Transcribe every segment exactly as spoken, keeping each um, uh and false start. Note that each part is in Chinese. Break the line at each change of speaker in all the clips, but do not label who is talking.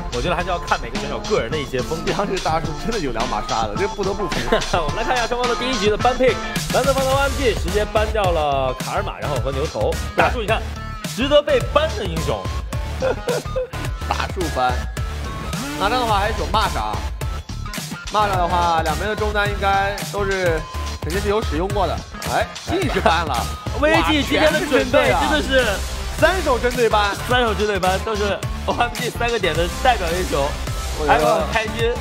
我觉得还是要看每个选手个人的一些风格。
这这个大叔真的有两把刷的，这不得不服。
我们来看一下双方的第一局的扳 pick， 蓝色方的 O M G 直接扳掉了卡尔玛，然后和牛头。大叔，你看，值得被扳的英雄，
大树扳。那这样的话还有一种蚂蚱，蚂蚱的话，两边的中单应该都是肯定是有使用过的。哎，继续扳了。
V G 今天的准备真的是。
三手针对班，
三手针对班都是 O M G 三个点的代表英雄，还有很开心。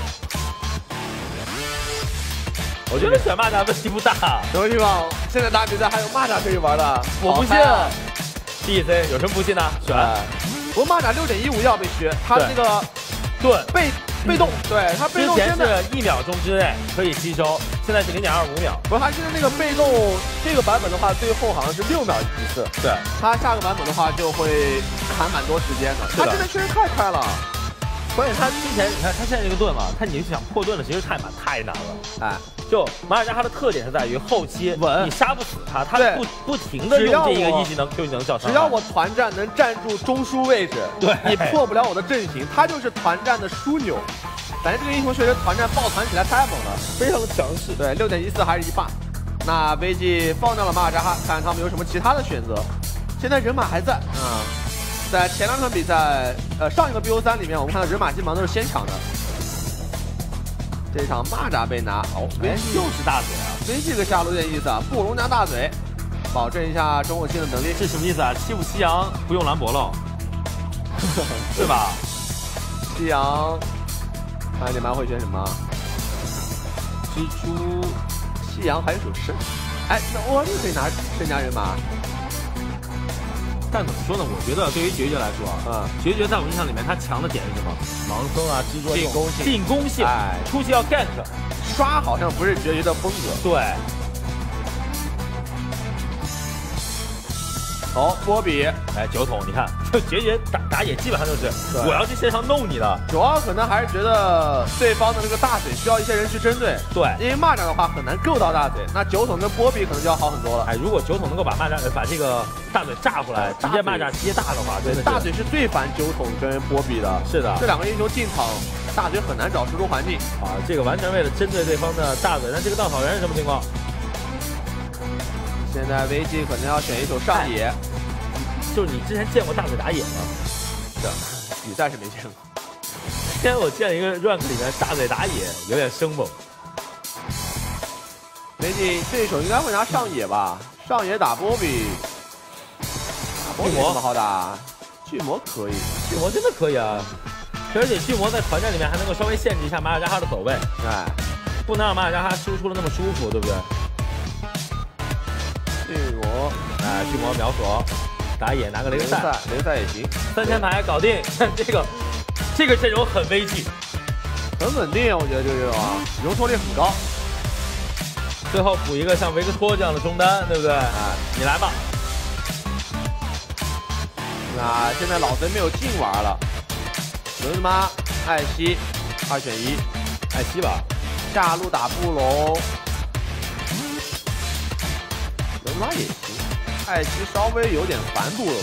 我觉得选蚂蚱问题不大。
什么地方？现在打比赛还有蚂蚱可以玩的，
我不信。D C 有什么不信的？选。
不过蚂蚱六点一五要被削，他那个
盾
被被动，对他被动
之前是一秒钟之内可以吸收，现在是零点二五秒。
不是，他现在那个被动这个版本的话，最后好像是六秒一次。
对，
他下个版本的话就会砍蛮多时间的。他现在确实太快了。
关键他之前，你看他现在这个盾嘛，他你想破盾的，其实太难太难了。
哎，
就马尔加哈的特点是在于后期
稳，
你杀不死他，他不不停的用这一个一技能 Q 技能叫伤害。
只要我团战能站住中枢位置，
对，
你破不了我的阵型，他就是团战的枢纽。感觉这个英雄确实团战抱团起来太猛了，
非常的强势。
对，六点一四还是一霸。那 V G 放掉了马尔扎哈，看看他们有什么其他的选择。现在人马还在啊。嗯 在前两场比赛，呃，上一个 B O 三里面，我们看到人马基本上都是先抢的。这场蚂蚱被拿，哦，
哎，又是大嘴啊
！V G 这个下路有点意思啊，布隆加大嘴，保证一下中后期的能力。
这什么意思啊？欺负夕阳不用兰博了，对吧？
夕阳，看你们会选什么？蜘蛛，夕阳还有手肾。哎，那 O M G 可以拿身家人马。
但怎么说呢？我觉得对于决绝来说啊，嗯，决绝在我印象里面，他强的点是什么？盲僧啊，制作
进攻性，
进攻性，哎，出去要 gank，
刷好像不是决绝的风格。对。哦，波比，
哎，九筒，你看，就决绝打打野基本上就是我要去线上弄你的，
主要可能还是觉得对方的这个大嘴需要一些人去针对。
对，
因为蚂蚱的话很难够到大嘴，那九筒跟波比可能就要好很多了。
哎，如果九筒能够把蚂蚱把这个大嘴炸回来，直接蚂蚱接大的话，真的
大嘴是最烦九筒跟波比的。
是的，
这两个英雄进场，大嘴很难找输出环境
啊。这个完全为了针对对方的大嘴，那这个稻草人是什么情况？
现在 V G 可能要选一手上野，
就是你之前见过大嘴打野吗？
是，比赛是没见过。
今天我见一个 rank 里面大嘴打野，有点生猛。
V G 这一手应该会拿上野吧？上野打波比，巨魔怎么好打？巨魔可以，
巨魔真的可以啊！而且巨魔在团战里面还能够稍微限制一下马尔加哈的走位，
哎，
不能让马尔加哈输出的那么舒服，对不对？
巨魔，
哎，巨魔秒锁，打野拿个雷赛，
雷赛也行，
三千牌搞定。这个这个阵容很危机，
很稳定，我觉得这个阵容啊，容错率很高。
最后补一个像维克托这样的中单，对不对？哎，你来吧。
那现在老贼没有劲玩了，轮子妈、艾希，二选一，
艾希吧，
下路打布隆。 轮拉也行，艾希稍微有点烦布隆。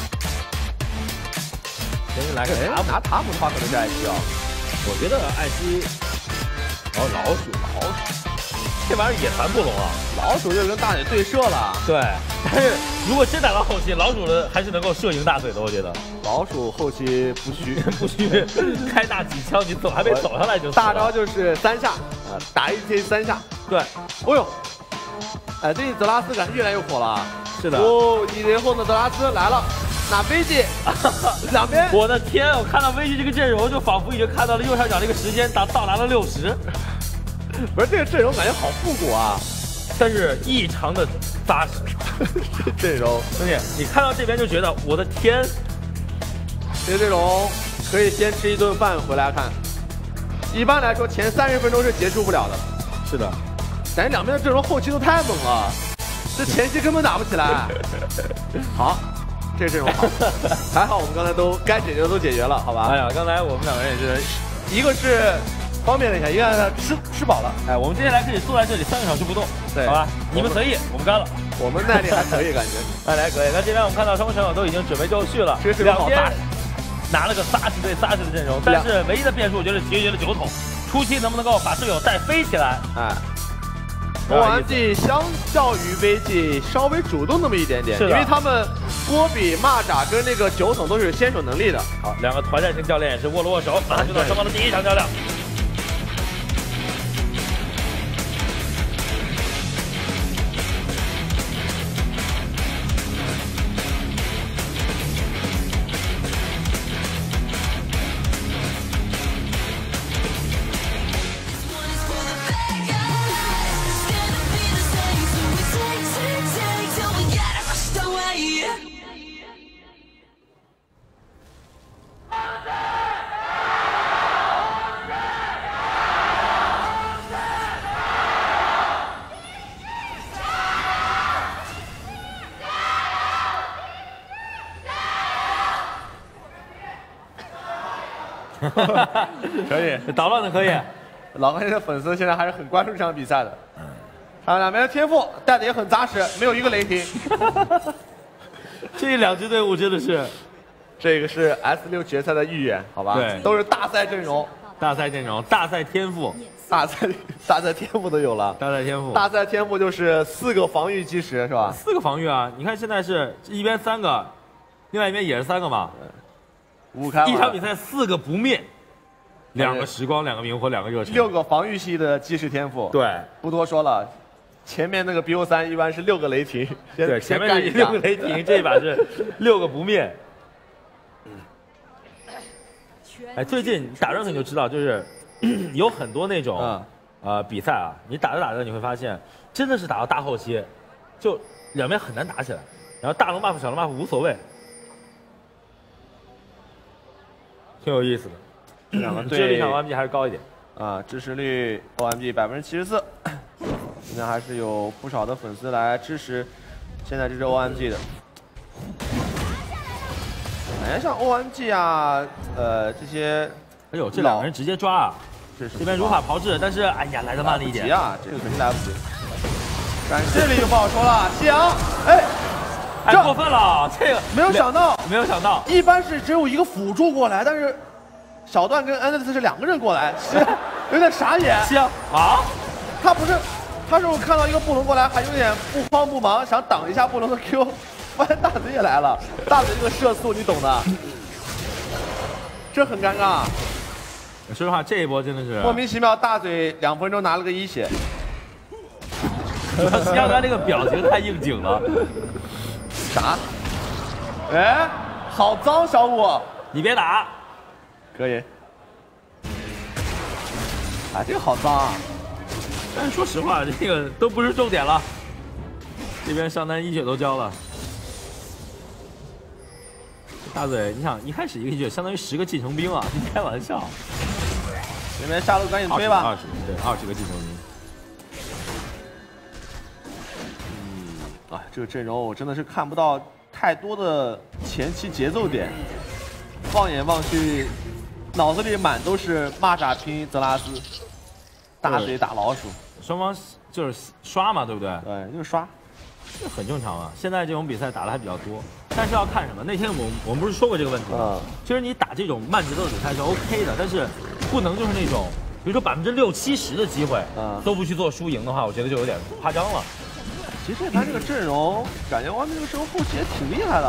先是来个塔姆，
拿塔姆的话可能是艾希啊。
我觉得艾希，哦老鼠老鼠，这玩意儿也烦布隆啊。
老鼠就跟大嘴对射了。
对，但是如果真打到后期，老鼠的还是能够射赢大嘴的，我觉得。老鼠
后期不虚
不虚，开大几枪，你走还没走上来就死了。
大招就是三下啊，打一接三下。
对，
哦呦。 哎，最近泽拉斯感觉越来越火了。
是的。
哦，一人后的泽拉斯来了，拿飞机，两边。
我的天！我看到飞机这个阵容，就仿佛已经看到了右上角那个时间达到达了六十。
不是这个阵容感觉好复古啊，
但是异常的扎实。
阵容，
兄弟，你看到这边就觉得我的天，
这个阵容可以先吃一顿饭回来看。一般来说，前三十分钟是结束不了的。
是的。
感觉两边的阵容后期都太猛了，这前期根本打不起来。好，这个阵容好，还好我们刚才都该解决的都解决了，好吧？
哎呀，刚才我们两个人也是，
一个是方便了一下，一个吃吃饱了。
哎，我们接下来可以坐在这里三个小时不动，对，好吧？你们随意，我们干了。
我们耐力还可以，感觉
耐力还可以。那这边我们看到双方选手都已经准备就绪了，
这个阵容好扎实。
拿了个仨十对仨十的阵容，但是唯一的变数我觉得结局的酒桶，初期能不能够把队友带飞起来？
哎。 O M G 相较于 V G 稍微主动那么一点点，因为他们波比、蚂蚱跟那个酒桶都是有先手能力的。
好，两个团战型教练也是握了握手，马上就到双方的第一场较量。
可以，
捣乱的可以。
老关键的粉丝现在还是很关注这场比赛的。他们两边的天赋带的也很扎实，没有一个雷霆。
这两支队伍真的是，
这个是 S 六决赛的预演，好吧？
对，
都是大赛阵容，
大赛阵容，大赛天赋，
大赛大赛天赋都有了。
大赛天赋，
大赛天赋就是四个防御基石，是吧？
四个防御啊！你看现在是一边三个，另外一边也是三个嘛。
五开
一场比赛四个不灭，两个时光，两个明火，两个热忱，
六个防御系的基石天赋。
对，
不多说了。前面那个 B O 三一般是六个雷霆，
对，前面是六个雷霆，这一把是六个不灭。哎，最近打任何你就知道，就是有很多那种、嗯、呃比赛啊，你打着打着你会发现，真的是打到大后期，就两边很难打起来，然后大龙 buff 小龙 buff 无所谓，挺有意思的。
这两个
支持率上 O M G 还是高一点
啊，支持率 O M G 百分之七十四，现在还是有不少的粉丝来支持现在这支 O M G 的。哎，像 O M G 啊，呃，这些，
哎呦，这两个人直接抓啊！
这
这边如法炮制，但是哎呀，来的慢了一点
啊，这个肯定来不及。但这里就不好说了，夕阳，哎，
太过分了，这个
没有想到，
没有想到，
一般是只有一个辅助过来，但是小段跟安德斯是两个人过来，有点傻眼。
夕阳啊，
他不是，他是我看到一个布隆过来，还有点不慌不忙，想挡一下布隆的 Q。发现大嘴也来了，大嘴这个射速你懂的，这很尴尬。
说实话，这一波真的是
莫名其妙，大嘴两分钟拿了个一血。
西阳刚这个表情太应景了。
啥？哎，好脏，小五，
你别打。
可以。啊，这个好脏啊！
但是说实话，这个都不是重点了。这边上单一血都交了。大嘴，你想一开始一个血相当于十个继承兵啊！你开玩笑。
这边下路赶紧推吧。
二十，对，二十个继承兵。
嗯，啊，这个阵容我真的是看不到太多的前期节奏点，放眼望去，脑子里满都是蚂蚱拼泽拉斯，大嘴打老鼠，
双方就是刷嘛，对不对？
对，就是刷。
这很正常啊，现在这种比赛打的还比较多，但是要看什么？那天我们我们不是说过这个问题吗？嗯、其实你打这种慢节奏的比赛是 OK 的，但是不能就是那种，比如说百分之六七十的机会，嗯，都不去做输赢的话，我觉得就有点夸张了。
其实这盘这个阵容，感觉外面这个阵容后期也挺厉害的。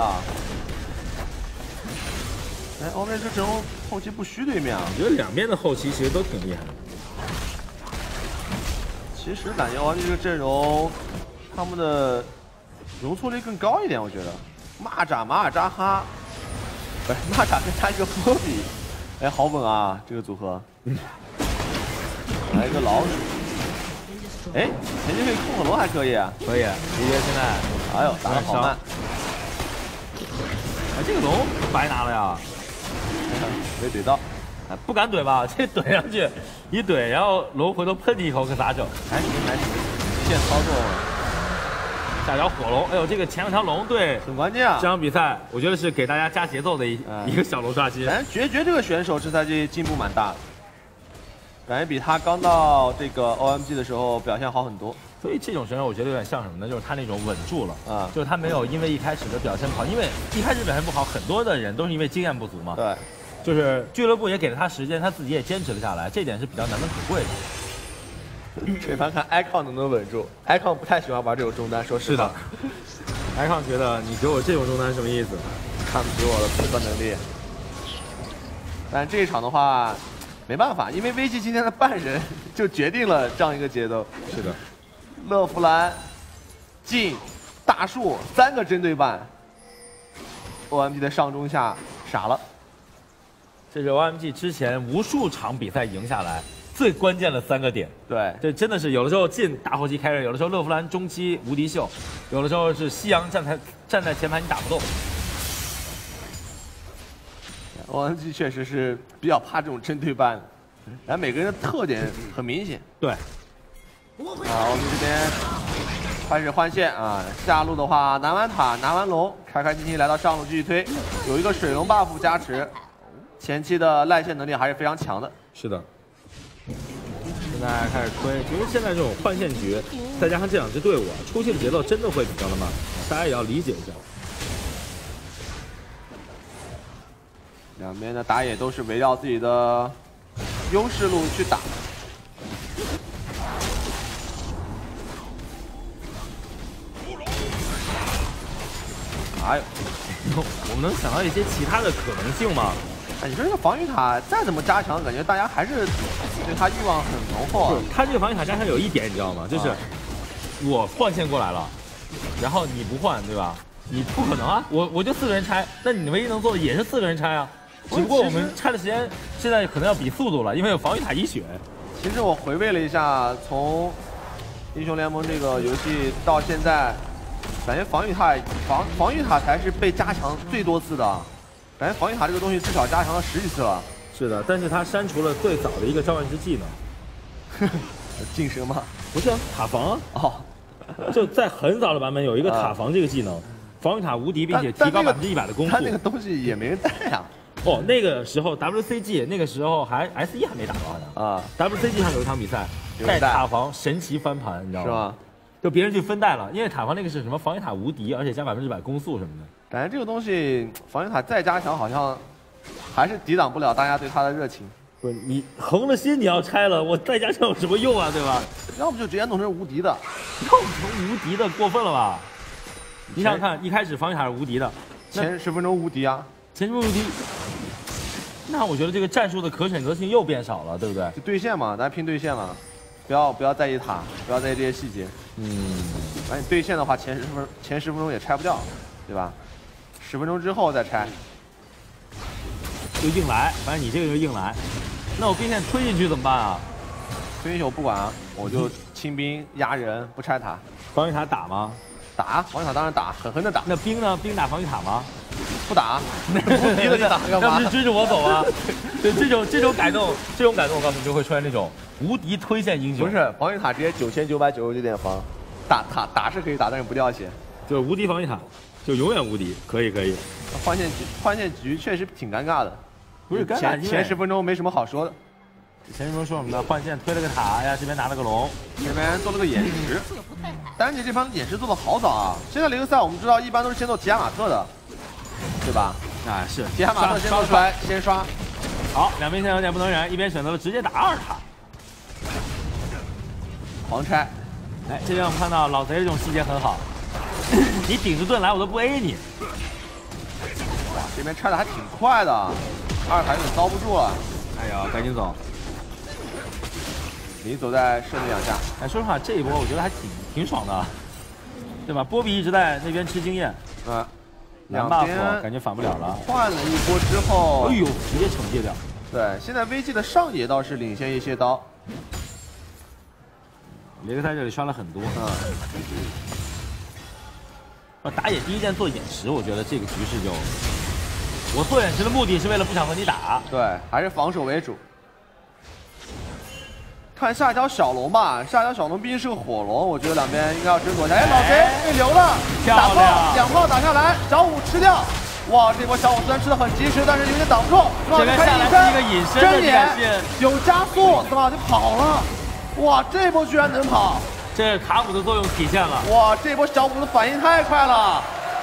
哎，外面这个阵容后期不虚对面啊。
我觉得两边的后期其实都挺厉害的。
其实感觉外面这个阵容。他们的容错率更高一点，我觉得。蚂蚱、马尔扎哈，不是蚂蚱再加一个波比，哎，好稳啊，这个组合。来一个老鼠，哎，前期可以控火龙还可以啊，
可以。李杰现在，
哎呦，打得好慢。
哎，这个龙白拿了呀，
没怼到，
哎，不敢怼吧？这怼上去，一怼，然后龙回头喷你一口，可咋整？
还行还行，极限操作。
下条火龙，哎呦，这个前两条龙对
很关键啊！
这场比赛我觉得是给大家加节奏的一、嗯、一个小龙刷新。
反正决绝这个选手这赛季进步蛮大的。 感觉比他刚到这个 O M G 的时候表现好很多。
所以这种选手我觉得有点像什么呢？就是他那种稳住了
啊，
就是他没有因为一开始的表现不好，因为一开始表现不好，很多的人都是因为经验不足嘛。
对，
就是俱乐部也给了他时间，他自己也坚持了下来，这点是比较难能可贵的。
锤凡看 icon 能不能稳住 ，icon 不太喜欢玩这种中单，说实话。
icon 觉得你给我这种中单什么意思？
看不起我的判断能力。但这一场的话，没办法，因为 V G 今天的半人就决定了这样一个节奏。
是的，
乐芙兰、镜、大树三个针对半 ，O M G 的上中下傻了。
这是 O M G 之前无数场比赛赢下来最关键的三个点。
对，
这真的是有的时候进大后期开始，有的时候乐芙兰中期无敌秀，有的时候是夕阳站台站在前排你打不动。
O M G 确实是比较怕这种针对半，然后每个人的特点很明显。
对。
啊，我们这边开始换线啊，下路的话拿完塔拿完龙，开开心心来到上路继续推，有一个水龙 buff 加持，前期的赖线能力还是非常强的。
是的。现在开始推，其实现在这种换线局，再加上这两支队伍啊，出去的节奏真的会比较的慢，大家也要理解一下。
两边的打野都是围绕自己的优势路去打。哎呦，
我们能想到一些其他的可能性吗？
哎，你说这个防御塔再怎么加强，感觉大家还是对他欲望很浓厚啊。
他这个防御塔加强有一点你知道吗？就是我换线过来了，然后你不换，对吧？你不可能啊！我我就四个人拆，那你唯一能做的也是四个人拆啊。只不过我们拆的时间现在可能要比速度了，因为有防御塔一血。
其实我回味了一下，从英雄联盟这个游戏到现在，感觉防御塔防防御塔才是被加强最多次的，感觉防御塔这个东西至少加强了十几次了。
是的，但是他删除了最早的一个召唤师技能，
晋升吗？
不是啊，塔防啊。
哦，
就在很早的版本有一个塔防这个技能，防御塔无敌，并且提高百分之一百的攻速。
他那个东西也没人带呀。
哦，那个时候 W C G 那个时候还 S 一还没打到好像啊 ，W C G 上有一场比赛带塔防神奇翻盘，你知道吗？
是吗？
就别人去分带了，因为塔防那个是什么防御塔无敌，而且加百分之百攻速什么的。
感觉这个东西防御塔再加强，好像还是抵挡不了大家对它的热情。
不是你横了心你要拆了，我再加强有什么用啊，对吧？
要不就直接弄成无敌的，
弄成无敌的过分了吧？你想想看，一开始防御塔是无敌的，
前十分钟无敌啊，
前十分钟无敌。那我觉得这个战术的可选择性又变少了，对不对？
就对线嘛，咱拼对线了，不要不要在意塔，不要在意这些细节。
嗯，
反正你对线的话，前十分前十分钟也拆不掉，对吧？十分钟之后再拆，
就硬来，反正你这个就硬来。那我兵线推进去怎么办啊？
推进去我不管啊，我就清兵压人，不拆塔。
防御塔打吗？
打，防御塔当然打，狠狠的打。
那兵呢？兵打防御塔吗？
不打，无敌了就打干嘛？
那不是追着我走啊？对，这种这种改动，这种改动，我告诉你就会出现那种无敌推线英雄。
不是，防御塔直接九千九百九十九点防，打塔打是可以打，但是不掉血。
就是无敌防御塔，就永远无敌，可以可以。
换线局换线局确实挺尴尬的，
不是尴尬，
前前十分钟没什么好说的。
前十分钟说什么呢？换线推了个塔，哎呀，这边拿了个龙，
这边做了个眼石。丹姐这盘眼石做的好早啊！现在雷克赛我们知道一般都是先做提亚马特的，对吧？
啊，是
提亚马特先做出来，先刷。
好，两边现在有点不能忍，一边选择了直接打二塔，
狂拆。
哎，这边我们看到老贼这种细节很好，你顶着盾来我都不 A 你。
哇，这边拆的还挺快的，二塔有点遭不住了。
哎呀，赶紧走！
你走在设计两下。
哎，说实话，这一波我觉得还挺挺爽的，对吧？波比一直在那边吃经验，
嗯，
两 buff 感觉反不了了。
换了一波之后，
哎呦，直接惩戒掉。
对，现在 V G 的上野倒是领先一些刀。
雷克在这里刷了很多。
嗯。
呃，打野第一件做眼石，我觉得这个局势就，我做眼石的目的是为了不想和你打。
对，还是防守为主。看下一条小龙吧，下一条小龙毕竟是个火龙，我觉得两边应该要争夺一下。哎，老贼被留了，打炮两炮打下来，小五吃掉， 哇，这波小五虽然吃的很及时，但是有点挡不住。
这边下来是一个隐身的，
脸有加速，司马就跑了。哇，这波居然能跑！
这卡姆的作用体现了。
哇，这波小五的反应太快了。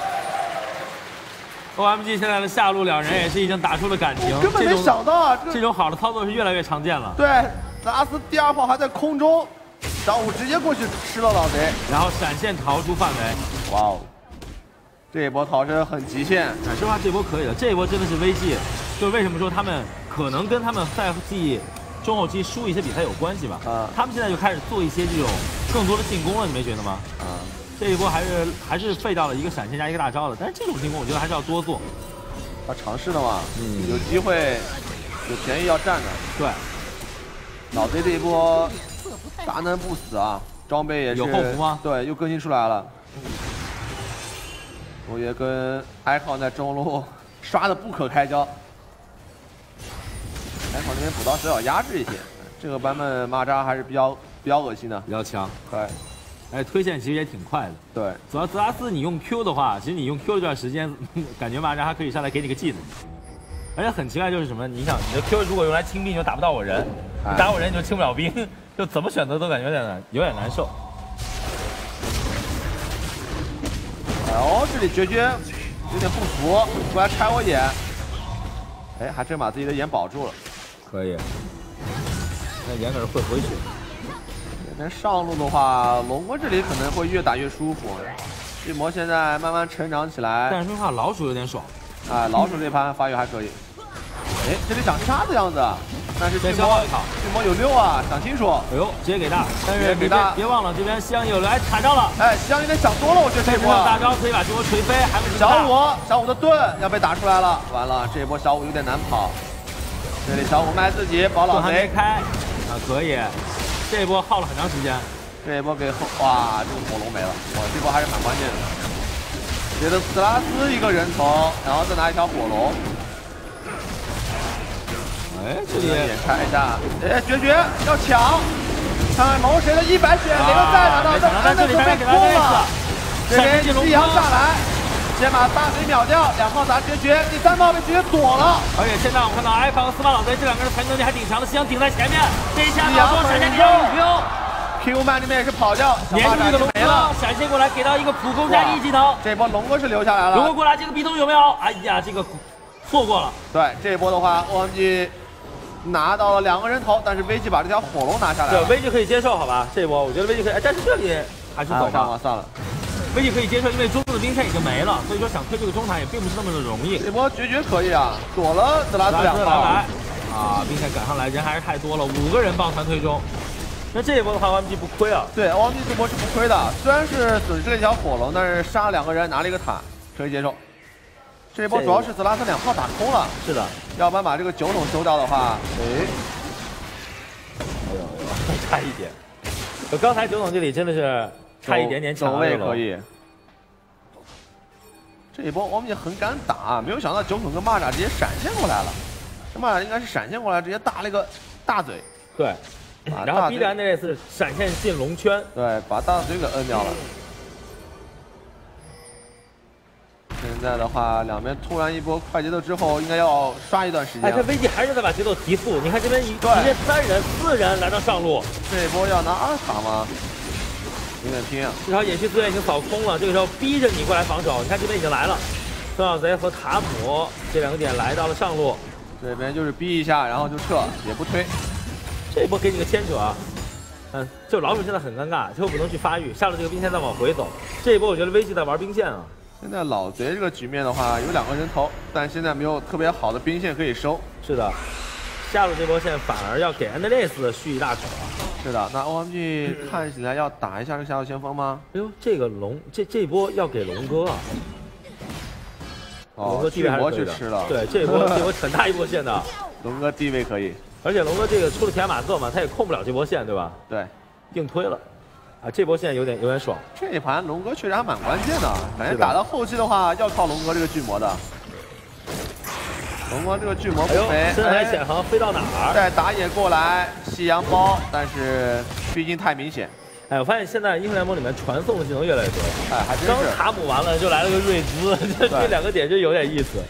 O M G 现在的下路两人也是已经打出了感情，
根本没想到啊，
这种好的操作是越来越常见了。
对，拉斯第二炮还在空中，小五直接过去吃了老贼，
然后闪现逃出范围。
哇哦，这一波逃生很极限。
说实话，这波可以的，这一波真的是 V G， 就是为什么说他们可能跟他们赛季中后期输一些比赛有关系吧？啊，他们现在就开始做一些这种更多的进攻了，你没觉得吗？啊。这一波还是还是废掉了一个闪现加一个大招的，但是这种进攻我觉得还是要多做。
他尝试的嘛，嗯，有机会，有便宜要占的。
对，
老贼这一波大难不死啊，装备也是
有后服吗？
对，又更新出来了。我也跟 icon 在中路刷的不可开交 ，icon 那边补刀是要压制一些。这个版本蚂蚱还是比较比较恶心的，
比较强。
对。
哎，推线其实也挺快的。
对，
主要泽拉斯你用 Q 的话，其实你用 Q 这段时间，感觉蚂蚱还可以上来给你个技能。而且很奇怪就是什么，你想你的 Q 如果用来清兵，就打不到我人；你打我人你就清不了兵，就怎么选择都感觉有点难，有点难受。
哦，这里绝绝有点不服，过来拆我眼。哎，还真把自己的眼保住了。
可以。那眼可是会回血。
这边上路的话，龙哥这里可能会越打越舒服。巨魔现在慢慢成长起来，
但是说实话，老鼠有点爽。
啊，老鼠这盘发育还可以。哎，这里想杀的样子，但是巨魔巨魔有六啊，想清楚。
哎呦，直接给大，但是给大，别忘了这边夕阳有来砍到了。
哎，夕阳有点想多了，我觉得这波
大招可以把巨魔锤飞，还没
小五小五的盾要被打出来了，完了这一波小五有点难跑。这里小五卖自己保老贼
开，啊可以。这一波耗了很长时间，
这一波给后哇，这个火龙没了，哇，这波还是蛮关键的。觉得斯拉斯一个人头，然后再拿一条火龙。
哎，这里
点拆一下，哎，绝绝要抢，看看龙谁的一百血，哪个再拿到？但这里被空了。这边夕阳下来，先把大贼秒掉，两炮砸绝绝，第三炮被绝绝躲了。
而且现在我们看到艾凡和司马老贼这两个人的排能力还挺强的，夕阳顶在前面，这一下秒中闪现点五
Q，Q 曼这边也是跑掉，
连续一个龙哥闪现过来，给到一个普攻加一技能。
这波龙哥是留下来了。
龙哥过来，这个壁咚有没有？哎呀，这个错过了。
对，这一波的话 ，O M G 拿到了两个人头，但是 V G 把这条火龙拿下来了。
对 ，V G 可以接受，好吧？这一波我觉得 V G 可以，哎，但是这里还是走吧，
算了。
V G 可以接受，因为中路的兵线已经没了，所以说想推这个中塔也并不是那么的容易。
这波绝绝可以啊，躲了德拉斯两炮。
啊，兵线赶上来人还是太多了，五个人抱团推中。那这一波的话 ，O M G 不亏啊。
对 ，O M G 这波是不亏的，虽然是损失了一条火龙，但是杀了两个人，拿了一个塔，可以接受。这一波主要是泽拉斯两炮打空了。
是的，
要不然把这个九桶收掉的话，哎，
哎呦，差一点。我刚才九桶这里真的是差一点点抢
位可以。这一波 O M G 很敢打，没有想到九桶跟蚂蚱直接闪现过来了。这蚂蚱应该是闪现过来，直接打了一个大嘴。
对。然后 B 站那类是闪现进龙圈，
对，把大嘴给摁掉了。现在的话，两边突然一波快节奏之后，应该要刷一段时间。
哎，这 V G 还是在把节奏提速。你看这边一直接三人、四人来到上路，
这一波要拿二塔吗？有点拼啊！
这条野区资源已经扫空了，这个时候逼着你过来防守。你看这边已经来了，孙小贼和卡姆这两个点来到了上路，
这边就是逼一下，然后就撤，也不推。
这一波给你个牵扯啊，嗯，就老鼠现在很尴尬，他又不能去发育，下了这个兵线再往回走。这一波我觉得 V G 在玩兵线啊。
现在老贼这个局面的话，有两个人头，但现在没有特别好的兵线可以收。
是的，下路这波线反而要给 Endless 续一大口啊。
是的，那 O M G 看起来要打一下这个下路前锋吗？
哎呦，这个龙这这一波要给龙哥啊。
哦，
龙哥地位还是可以的。
吃了。
对，这一波这波很大一波线的。
龙哥地位可以。
而且龙哥这个出了铁马特嘛，他也控不了这波线，对吧？
对，
硬推了，啊，这波线有点有点爽。
这一盘龙哥确实还蛮关键的，感觉打到后期的话要靠龙哥这个巨魔的。龙哥这个巨魔不飞，
深海潜航飞到哪儿？
再打野过来，夕阳包，但是毕竟太明显。
哎，我发现现在英雄联盟里面传送的技能越来越多了。
哎，还真是。
刚卡姆完了就来了个瑞兹，这这两个点真有点意思。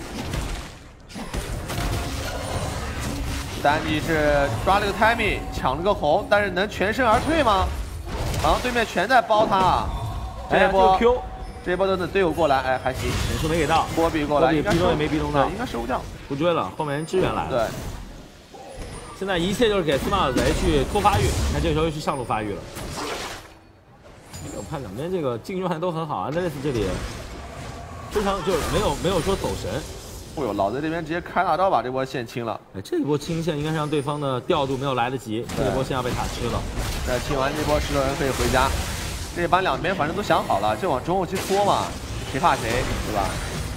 丹尼是抓了个 timing， 抢了个红，但是能全身而退吗？好像对面全在包他啊。这一波
Q，
这一波等等队友过来，哎，还行。
忍术没给到，
波比过来，
逼动也没逼动到，
应该收不掉。
不追了，后面人支援来了。
对。
现在一切就是给司马贼去拖发育，那这个时候又去上路发育了。我看两边这个竞争还都很好，安德烈斯这里非常就是没有没有说走神。
哦呦，老贼这边直接开大招把这波线清了。
哎，这一波清线应该是让对方的调度没有来得及，这一波线要被塔吃了。
那清完这波，石头人可以回家。这帮两边反正都想好了，就往中后期拖嘛，谁怕谁，对吧？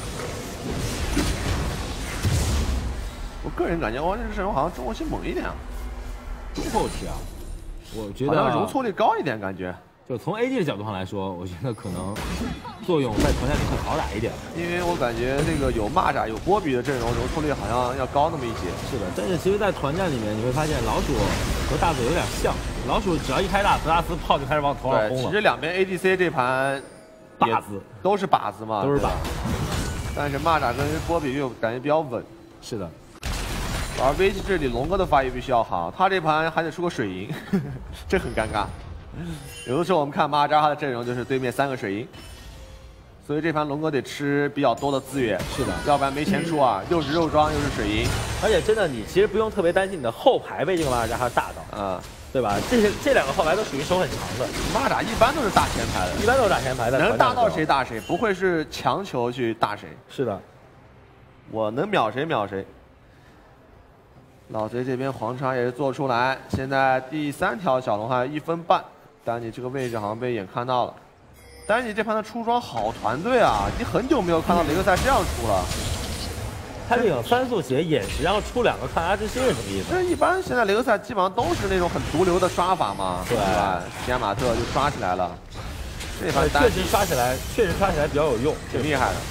我个人感觉，哇，这个阵容好像中后期猛一点啊。
中后期啊，我觉得
好像容错率高一点，感觉。
就从 A D 的角度上来说，我觉得可能作用在团战里会好打一点。
因为我感觉这个有蚂蚱、有波比的阵容，容错率好像要高那么一些。
是的，但是其实，在团战里面，你会发现老鼠和大嘴有点像。老鼠只要一开大，德拉斯炮就开始往头上轰了。
其实两边 A D C 这盘
靶子
都是靶子嘛，
都是靶。
但是蚂蚱跟波比又感觉比较稳。
是的。
而 V G 这里龙哥的发育必须要好，他这盘还得出个水银，这很尴尬。有的时候我们看蚂蚱他的阵容就是对面三个水银，所以这盘龙哥得吃比较多的资源。
是的，
要不然没钱出啊，又是肉装又是水银。
而且真的，你其实不用特别担心你的后排被这个蚂蚱他打到，
啊、嗯，
对吧？这些这两个后排都属于手很长的，
蚂蚱一般都是大前排的，
一般都是大前排的，
能大到谁大谁，不会是强求去大谁。
是的，
我能秒谁秒谁。老贼这边黄叉也是做出来，现在第三条小龙还有一分半。丹尼这个位置好像被眼看到了，丹尼这盘的出装好团队啊！已经很久没有看到雷克赛这样出了。
他这种三速血眼石，然后出两个抗压之心是什么意思？
这一般现在雷克赛基本上都是那种很毒瘤的刷法嘛，对吧？提亚马特就刷起来了，这盘
确实刷起来，确实刷起来比较有用，
挺厉害的。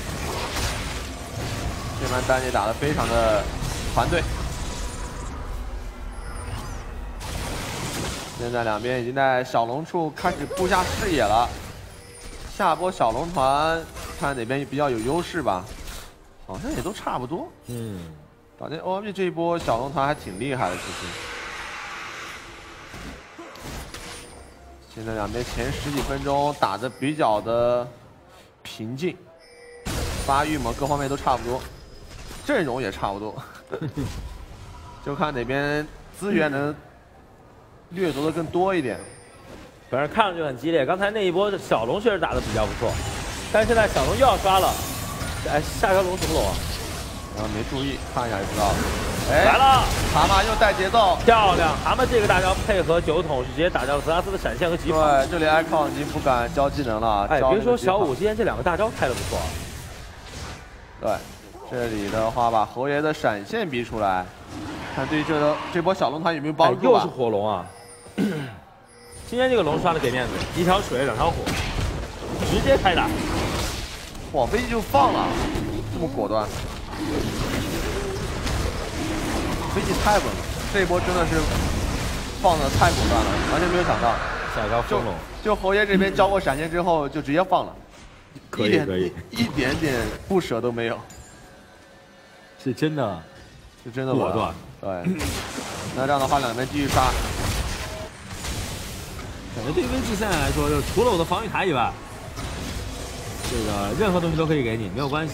这盘丹尼打得非常的团队。现在两边已经在小龙处开始布下视野了，下波小龙团看哪边比较有优势吧，好像也都差不多。嗯，感觉 O M G 这一波小龙团还挺厉害的，其实。现在两边前十几分钟打得比较的平静，发育嘛各方面都差不多，阵容也差不多，就看哪边资源能掠夺的更多一点，
反正看上去很激烈。刚才那一波小龙确实打的比较不错，但是现在小龙又要刷了。哎，下条龙什么龙啊？
然后没注意，看一下就知道了。哎，
来了，
蛤蟆又带节奏，
漂亮！蛤蟆这个大招配合九筒是直接打掉了泽拉斯的闪现和疾跑。
对，这里 icon 已经不敢交技能了。
哎，别说小五今天这两个大招开的不错。
对，这里的话把侯爷的闪现逼出来，看对这个这波小龙团有没有帮助吧？
又是火龙啊！今天这个龙刷的给面子，一条水两条火，直接开打。
哇，飞机就放了，这么果断，飞机太稳了，这一波真的是放的太果断了，完全没有想到。
下一条风龙，
就侯爷这边交过闪现之后就直接放了，
可以可以，
一点点不舍都没有，
是真的，
是真的
果断。
对，那这样的话两边继续刷。
感觉对 V G 现在来说，就除了我的防御塔以外，这个任何东西都可以给你，没有关系。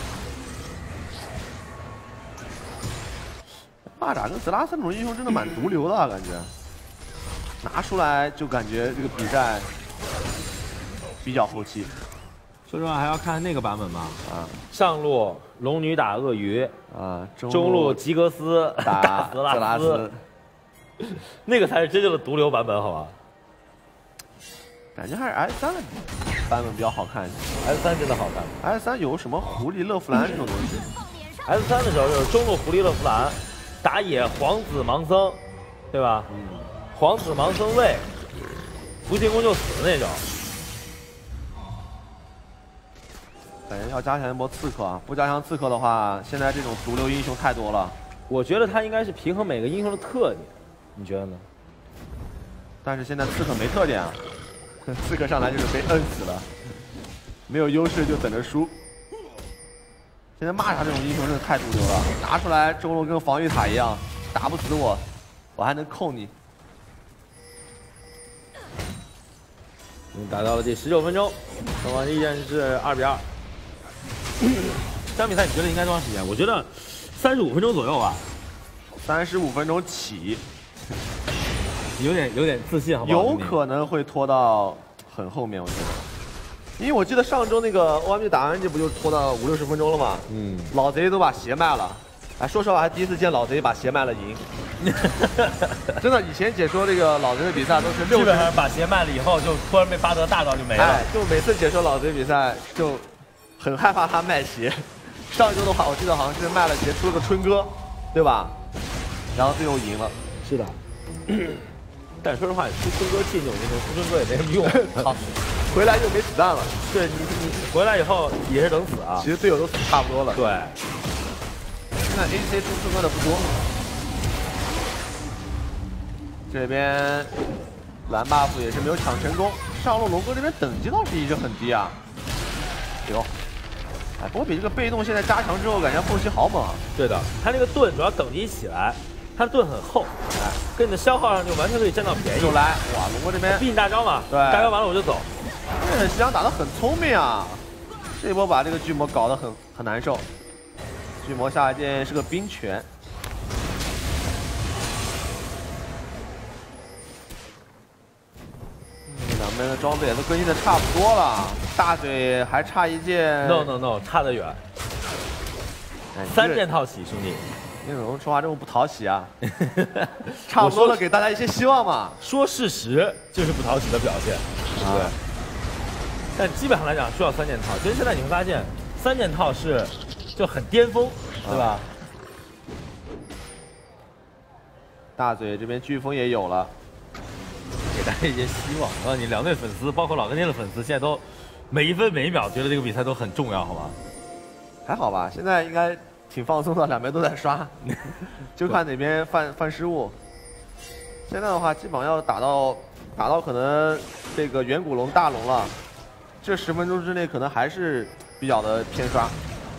蚂蚱跟泽拉斯这种英雄真的蛮毒瘤的、啊，感觉拿出来就感觉这个比赛比较后期。
说实话，还要看那个版本吧。
啊，
上路龙女打鳄鱼，
啊，中
中路吉格斯
打
泽拉斯，那个才是真正的毒瘤版本，好吧？
感觉还是 S 三的版本比较好看一些
，S 三真的好看。
S 三有什么狐狸勒芙兰这种东西
？S 三的时候就是中路狐狸勒芙兰，打野皇子盲僧，对吧？嗯。皇子盲僧位，不进攻就死那种。
感觉要加强一波刺客啊！不加强刺客的话，现在这种毒瘤英雄太多了。
我觉得他应该是平衡每个英雄的特点，你觉得呢？
但是现在刺客没特点啊，刺客上来就是被摁死了，没有优势就等着输。现在玛莎这种英雄真的太毒瘤了，拿出来中路跟防御塔一样，打不死我，我还能控你。
嗯，打到了第十九分钟，双方依然是二比二。这场比赛你觉得应该多长时间？我觉得三十五分钟左右吧。
三十五分钟起，
有点有点自信，好不好？
有可能会拖到很后面，我觉得。因为我记得上周那个 O M G 打完这不就拖到五六十分钟了吗？嗯，老贼都把鞋卖了。哎，说实话，还第一次见老贼把鞋卖了赢。真的，以前解说这个老贼的比赛都是六，
基本上把鞋卖了以后，就突然被巴德大到就没了。
哎，就每次解说老贼比赛就很害怕他卖鞋。上周的话，我记得好像是卖了鞋出了个春哥，对吧？然后最后赢了。
是的。但说实话，出春哥气那种英雄，出春哥也没什么用。
好。回来就没子弹了，
对你你回来以后也是等死啊。
其实队友都死差不多了。
对。
现在 A D C 出刺客的不多。这边蓝 buff 也是没有抢成功，上路龙哥这边等级倒是一直很低啊。有。哎，不过比这个被动现在加强之后，感觉后期好猛啊。
对的，他那个盾主要等级起来，他的盾很厚，哎，跟你的消耗上就完全可以占到便宜。
就来，哇，龙哥这边
逼你大招嘛，
对，
大招完了我就走。
这西洋打得很聪明啊，这一波把这个巨魔搞得很很难受。巨魔下一件是个冰拳，嗯、两边的装备也都更新的差不多了，大嘴还差一件。
No no no， 差得远。哎、三件套起，兄弟。
那种说话这么不讨喜啊？差不多了，给大家一些希望嘛。
说事实就是不讨喜的表现，对不对？啊、但基本上来讲需要三件套。其实现在你会发现，三件套是就很巅峰，对吧？啊、
大嘴这边飓风也有了，
给大家一些希望。告诉你，两队粉丝，包括老跟天的粉丝，现在都每一分每一秒觉得这个比赛都很重要，好吗？
还好吧，现在应该挺放松的，两边都在刷，就看哪边犯犯失误。现在的话，基本上要打到打到可能这个远古龙、大龙了，这十分钟之内可能还是比较的偏刷。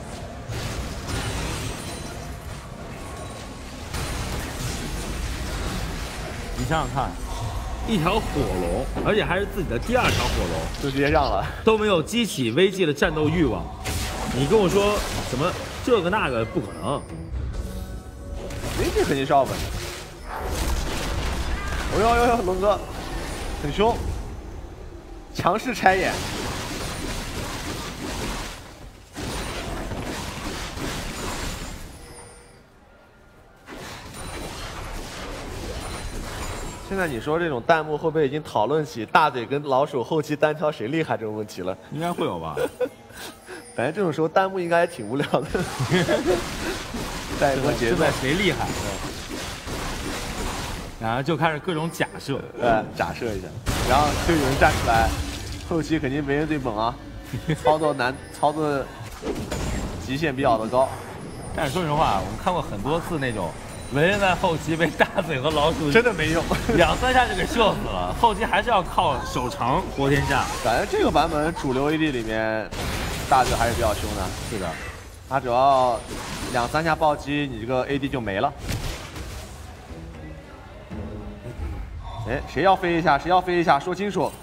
你想想看，一条火龙，而且还是自己的第二条火龙，
就直接让了，
都没有激起 V G 的战斗欲望。你跟我说什么这个那个不可能
，V G 肯定是要稳的。哦呦呦呦，龙哥很凶，强势拆眼。现在你说这种弹幕会不会已经讨论起大嘴跟老鼠后期单挑谁厉害这种问题了？
应该会有吧。
反正这种时候弹幕应该也挺无聊的。再一波节奏，
谁厉害？然后就开始各种假设，
呃，假设一下，然后就有人站出来，后期肯定没人最猛啊，操作难，操作极限比较的高。
但是说实话，我们看过很多次那种。文人在后期被大嘴和老鼠
真的没用，
两三下就给秀死了。后期还是要靠手长活天下。
感觉这个版本主流 A D 里面，大嘴还是比较凶的。
是的，
他只要两三下暴击，你这个 A D 就没了。哎，谁要飞一下？谁要飞一下？说清楚。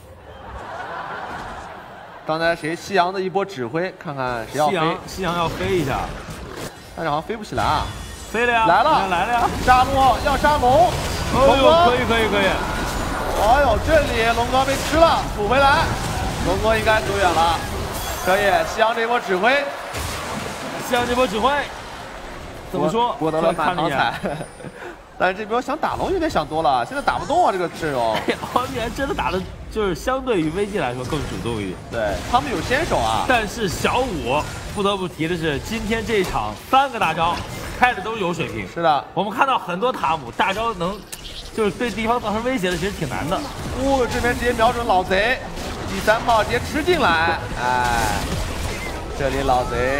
刚才谁夕阳的一波指挥，看看谁要飞。
夕阳，夕阳要飞一下，
但是好像飞不起来啊。
飞了呀！
来了，
来了呀！
杀戮要杀龙，
龙哥可以可以可以。
哎呦，这里龙哥被吃了，补回来，龙哥应该走远了。可以，夕阳这波指挥，
夕阳这波指挥，怎么说？
获得了满堂彩。但是这边想打龙有点想多了，现在打不动啊，这个阵容。
黄米真的打的，就是相对于 V G 来说更主动一点。
对，他们有先手啊。
但是小五不得不提的是，今天这一场三个大招开的都是有水平。
是的，
我们看到很多塔姆大招能，就是对敌方造成威胁的，其实挺难的。
哦，这边直接瞄准老贼，第三炮直接吃进来，哎，这里老贼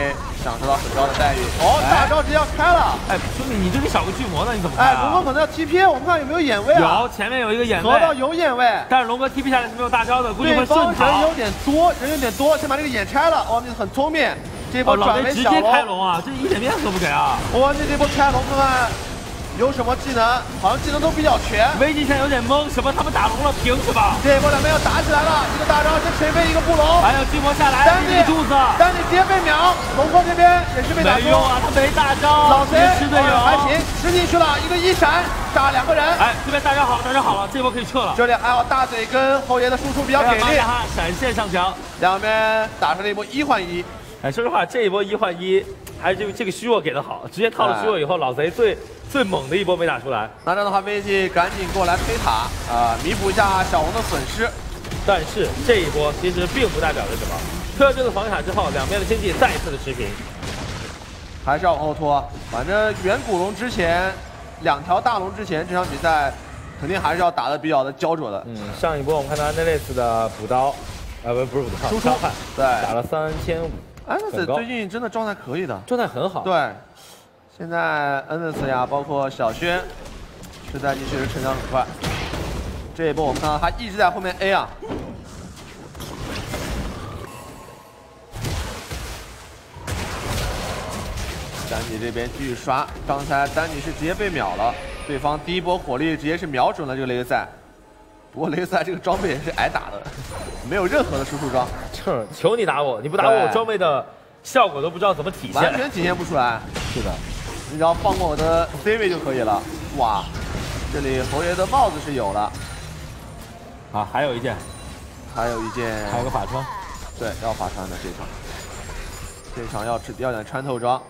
享受到很高的待遇。哦，大招直接要开了。
哎，兄弟，你这里少个巨魔呢，你怎么开啊？
哎，龙哥可能要 T P， 我们看有没有眼位啊？
有，前面有一个眼位。
河道有眼位，
但是龙哥 T P 下来是没有大招的，估计会顺
逃。人有点多，人有点多，先把这个眼拆了。哦，你很聪明，这波转为小龙。
直接开龙啊，这一点面子都不给啊！
哇，这这波开龙看看。 有什么技能？好像技能都比较全。
危机现在有点懵，什么他们打龙了，凭什么？
这一波两边要打起来了，一个大招先锤飞一个布龙，
还有巨魔下来，
丹尼
柱子，
丹尼直接被秒。龙哥这边也是被打中，
没用啊，他没大招，
老贼
吃队友
还行，吃进去了，一个一闪炸两个人。
哎，这边大招好，大招好了，这波可以撤了。
这里还有大嘴跟后爷的输出比较给力，
闪现上墙，
两边打成了一波一换一。
哎，说实话，这一波一换一，还是这个这个虚弱给的好，直接套了虚弱以后，老贼最。 最猛的一波没打出来，
那这样的话，V G 赶紧过来推塔啊、呃，弥补一下小龙的损失。
但是这一波其实并不代表着什么，推了这个防御塔之后，两边的经济再一次的持平，
还是要往后拖。反正远古龙之前两条大龙之前这场比赛，肯定还是要打得比较的焦灼的。
嗯，上一波我们看到 Annelise 的补刀，呃不不是补刀，
输出对，
打了三千五。
Annelise 最近真的状态可以的，
状态很好。
对。 现在恩德斯呀，包括小轩，这赛季确实成长很快。这一波我们看到他一直在后面 A 啊。丹尼这边继续刷，刚才丹尼是直接被秒了，对方第一波火力直接是瞄准了这个雷克赛。不过雷克赛这个装备也是挨打的，没有任何的输出装。
哼，求你打我，你不打我，我装备的效果都不知道怎么体现，
完全体现不出来。
是的。
你只要放过我的 C 位就可以了。哇，这里侯爷的帽子是有了。
啊，还有一件，
还有一件，
还有个法穿。
对，要法穿的这场，这场要要点穿透装。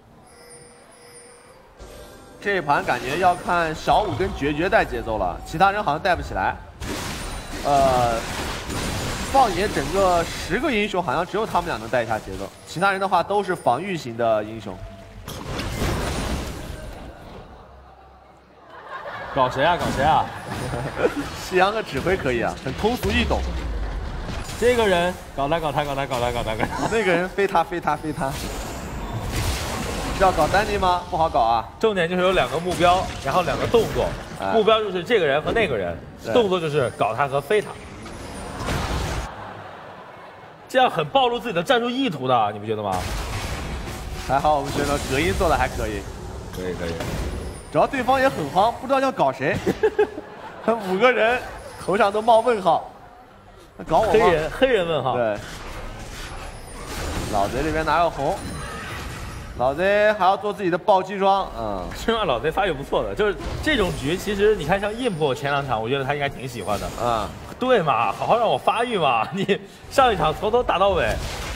这一盘感觉要看小五跟绝绝带节奏了，其他人好像带不起来。呃，放眼整个十个英雄，好像只有他们俩能带一下节奏，其他人的话都是防御型的英雄。
搞谁啊？搞谁啊？
夕阳的指挥可以啊，很通俗易懂。
这个人搞他，搞他，搞他，搞他，搞他，搞他。
那个人非他，非他，非他。是要搞丹尼吗？不好搞啊。
重点就是有两个目标，然后两个动作。哎、目标就是这个人和那个人，动作就是搞他和飞他。这样很暴露自己的战术意图的，你不觉得吗？
还好我们觉得隔音做的还可以。
可以，可以。
主要对方也很慌，不知道要搞谁，五个人头上都冒问号，搞我吗？
黑人黑人问号。
对，老贼这边拿个红，老贼还要做自己的暴击装，嗯，
说实话，老贼发育不错的，就是这种局，其实你看像印破前两场，我觉得他应该挺喜欢的，
嗯，
对嘛，好好让我发育嘛，你上一场从头打到尾。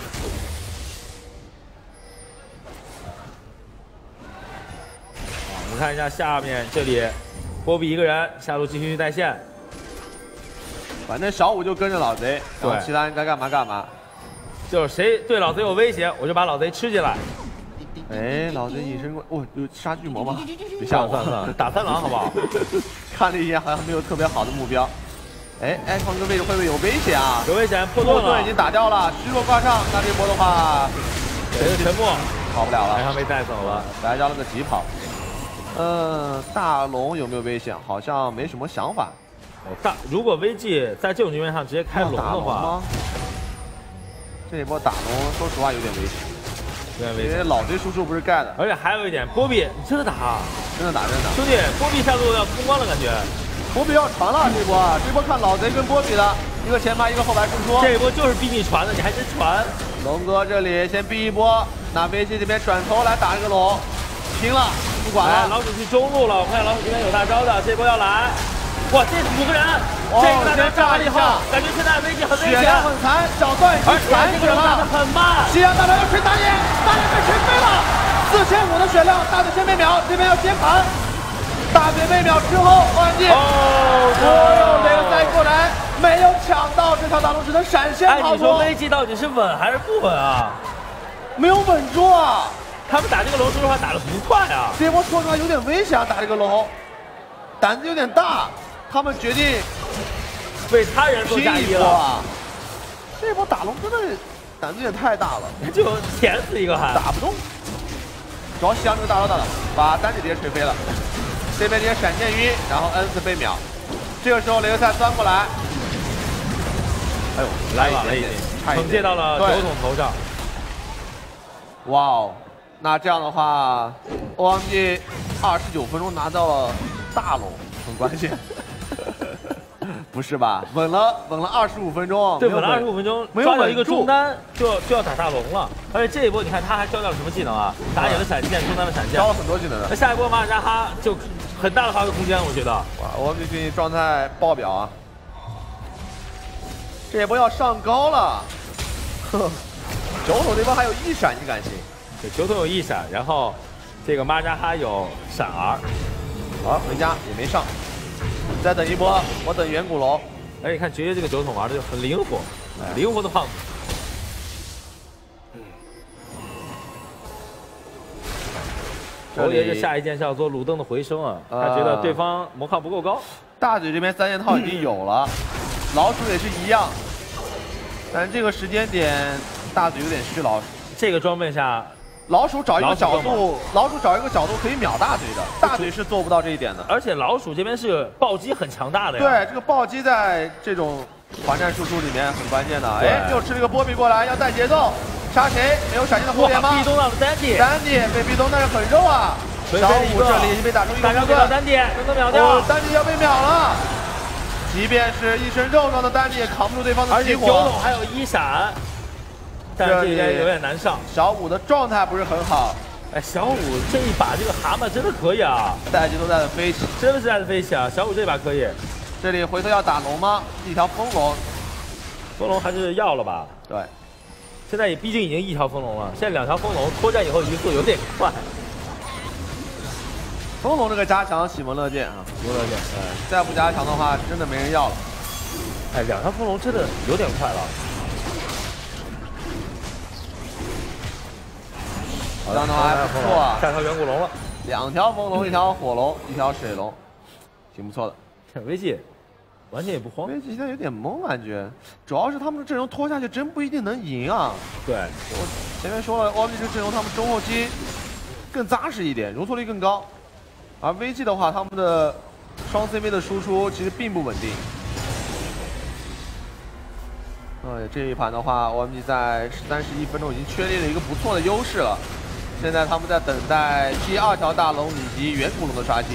我们看一下下面这里，波比一个人下路继续带线。
反正小五就跟着老贼，然后其他人该干嘛干嘛。
就是谁对老贼有威胁，我就把老贼吃进来。
哎，老贼隐身过，哦，有杀巨魔吗？别
吓我，算了算了，打三狼好不好？
看了一眼，好像没有特别好的目标。哎，艾康这个位置会不会有危险啊？
有危险，破盾了，
已经打掉了，虚弱挂上，那这波的话，
谁的沉默
跑不了了，
还被带走了，
白交了个疾跑。 嗯，大龙有没有危险？好像没什么想法。
哦，大如果 V G 在这种局面上直接开龙的话，
这一波打龙，说实话有点危险，
有点危险。
因为老贼输出不是盖的，
而且还有一点，波比，你真的打？
真的打，真的打。
兄弟，波比下路要通关了，感觉。
波比要传了这波啊！这波看老贼跟波比的，一个前排，一个后排输出。
这一波就是逼你传的，你还真传。
龙哥这里先逼一波，那 V G 这边转头来打这个龙。 拼了，不管了。
老鼠去中路了，我看老鼠这边有大招的，这波要来。哇，这五个人，
哦、
这个大招炸了以后，感觉现在危机很危险，
血量很残，小段已经残血了，
很慢。
夕阳大招要吹大野，大野被吹飞了，四千五的血量，大嘴先被秒，这边要接盘，大嘴被秒之后换技，哦，所有雷克赛过来没有抢到，这条大龙只能闪现逃脱。
哎，你说危机到底是稳还是不稳啊？
没有稳住啊。
他们打这个龙，说实话打得不快啊！
这波说实话有点危险啊，打这个龙，胆子有点大。他们决定
为他人做嫁衣了。
这波打龙真的胆子也太大了，
就填死一个还
打不动。主要西洋这个大招大了，把丹姐直接吹飞了。这边直接闪现晕，然后 N 次被秒。这个时候雷克赛钻过来，哎呦，
来晚了一点，惩戒到了酒桶头上。
哇哦，那这样的话 ，O M G 二十九分钟拿到了大龙，很关键。不是吧？稳了，稳了二十五分钟。
对，稳了二十五分钟，抓到一个中单就就要打大龙了。而且这一波你看他还招掉了什么技能啊？打野的闪现，中单的闪现，
招了很多技能的。
那下一波马尔扎哈就很大的发挥空间，我觉得。
哇 ，O M G 最近状态爆表啊！这一波要上高了。呵，酒桶这波还有一闪，你敢信？
对，酒桶有一闪，然后这个马尔扎哈有闪 R。
好，回家也没上。再等一波，我等远古龙。
哎，你看爵爷这个酒桶玩的就很灵活，哎、灵活的胖子。侯爷这下一件是要做鲁登的回升啊，呃、他觉得对方魔抗不够高。
大嘴这边三件套已经有了，老鼠也是一样，但这个时间点大嘴有点虚老鼠。
这个装备下。
老鼠找一个角度，老鼠找一个角度可以秒大嘴的，大嘴是做不到这一点的。
而且老鼠这边是暴击很强大的呀。
对，这个暴击在这种团战输出里面很关键的。哎，又吃了个波比过来，要带节奏，杀谁？没有闪现的后点吗？
壁咚到了丹帝，
丹帝被壁咚，但是很肉啊。小五这里已经被打出一个
大招给到丹帝，能够秒掉。
哦，丹帝要被秒了。即便是一身肉状的丹帝也扛不住对方的激活。
而且九桶还有一闪。但是这边有点难上，
小五的状态不是很好。
哎，小五这一把这个蛤蟆真的可以啊，
带节奏带的飞起，
真的是带的飞起啊！小五这把可以。
这里回头要打龙吗？一条风龙，
风龙还是要了吧？
对，
现在也毕竟已经一条风龙了，现在两条风龙脱战以后移速有点快。
风龙这个加强喜闻乐见啊，喜闻乐见。嗯，再不加强的话，真的没人要了。
哎，两条风龙真的有点快了。
这样的话还不错啊，
下条远古龙了，
两条风龙，一条火龙，一条水龙，挺不错的。
这 V G 完全也不慌
，V G 现在有点懵感觉，主要是他们的阵容拖下去真不一定能赢啊。
对，
我前面说了 ，O M G 这阵容他们中后期更扎实一点，容错率更高，而 V G 的话，他们的双 C V 的输出其实并不稳定。哎，这一盘的话 ，O M G 在三十一分钟已经确立了一个不错的优势了。现在他们在等待第二条大龙以及远古龙的刷新。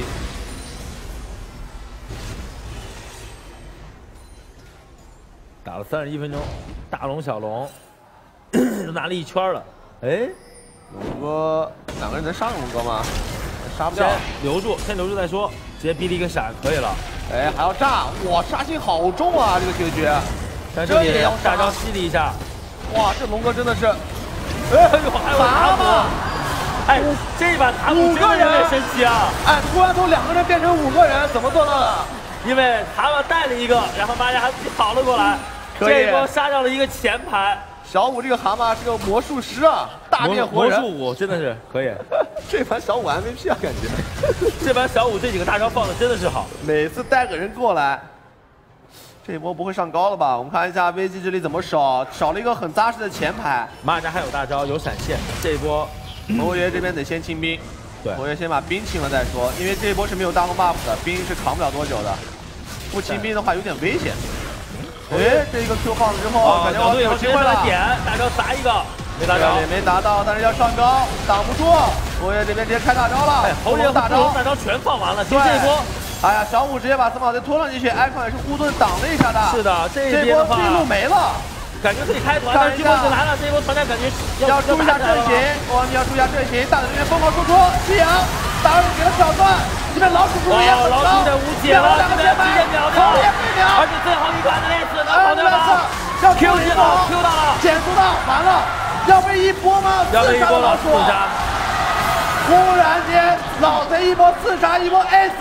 打了三十一分钟，大龙小龙都拿了一圈了。哎，
龙哥两个人能杀龙哥吗？杀不掉，
留住，先留住再说。直接逼了一个闪，可以了。
哎，还要炸！哇，杀心好重啊，这个结局。
但这里也要大招吸了一下。
哇，这龙哥真的是，
哎呦，还有塔姆。哎，这把塔姆真的有点神奇啊！
哎，突然从两个人变成五个人，怎么做到的？
因为塔姆带了一个，然后马家还自己跑了过来，这一波杀掉了一个前排。
小五这个蛤蟆是个魔术师啊，大变活人。
魔术五真的是可以。
这盘小五 M V P 啊，感觉。
这盘小五这几个大招放的真的是好，
每次带个人过来。这一波不会上高了吧？我们看一下 V G 这里怎么守，少了一个很扎实的前排。
马家还有大招，有闪现，这一波。
侯爷这边得先清兵，
对，
侯爷先把兵清了再说，因为这一波是没有大龙 buff 的，兵是扛不了多久的。不清兵的话有点危险。哎，这一个 Q 放了之后，感觉我有机会了。
点，大招砸一个，没打着，
也没达到，但是要上高，挡不住。侯爷这边直接开大招了，
哎，侯爷大招大招全放完了，就这一波。
哎呀，小五直接把司马贼拖上进去，艾康也是护盾挡了一下的。
是的，这
一波地路没了。
感觉可以开团，但是这波就来了，这一波团战感觉
要注意一下阵型，我们要注意一下阵型。大嘴这边疯狂输出，夕阳打给了小段，这边老鼠输出也很高，
老鼠有点无解了，
两个前排，
秒掉，
也被秒，
而且最后一关的类似能跑掉吗？
要
Q 一波 ，Q 到了，
减速到，完了，要被一波吗？
要被一波老鼠杀。
忽然间，老贼一波刺杀，一波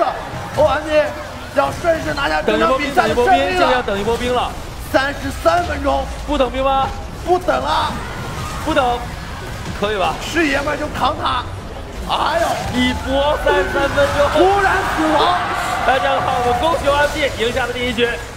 S，O M G要顺势拿下这场比赛的胜利了。
这个要等一波兵了。
三十三分钟，
不等兵吗？
不等了，
不等，可以吧？
是爷们就扛他。哎呦，
一波三十三分钟，
突然死亡。
大家好，我们恭喜 O M G 赢下了第一局。